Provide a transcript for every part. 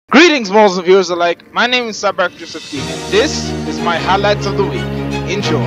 Greetings, models and viewers alike. My name is CyberActors15, and this is my highlights of the week. Enjoy.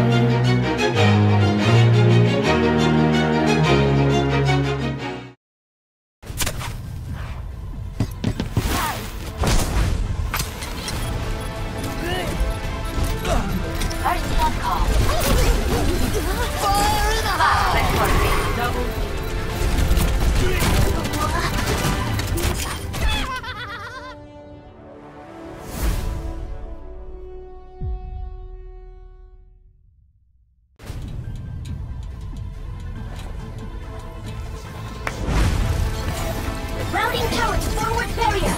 Routing power to forward barrier!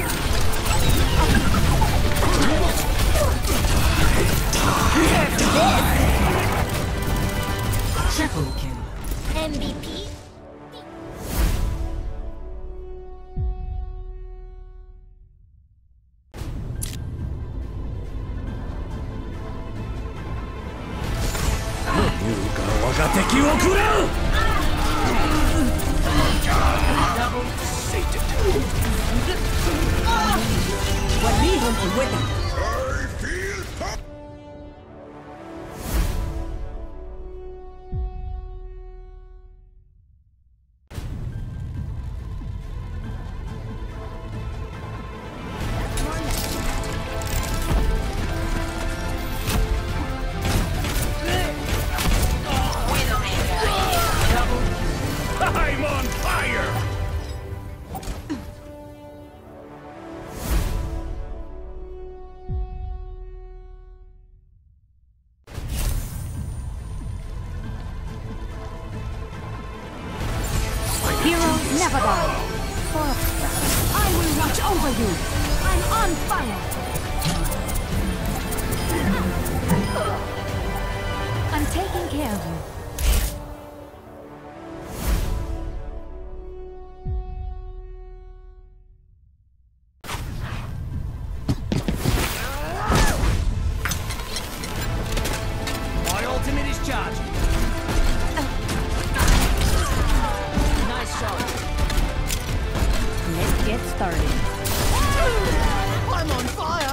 Triple kill. MVP? وليهم قوتك. I'm on fire! Heroes never die. I will watch over you. I'm on fire. I'm taking care of you. My ultimate is charged. Nice shot. Let's get started. I'm on fire!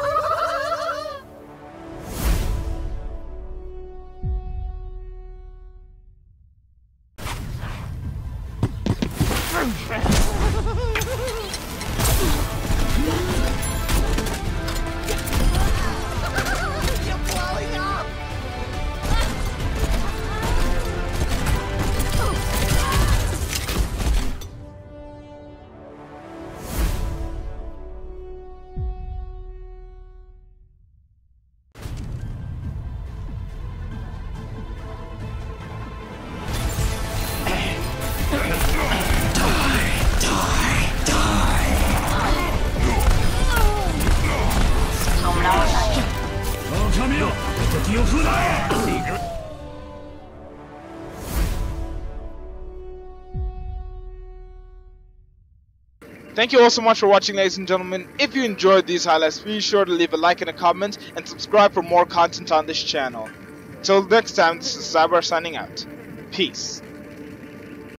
You're blowing up! Thank you all so much for watching, ladies and gentlemen. If you enjoyed these highlights, be sure to leave a like and a comment, and subscribe for more content on this channel. Till next time, this is Cyber signing out. Peace.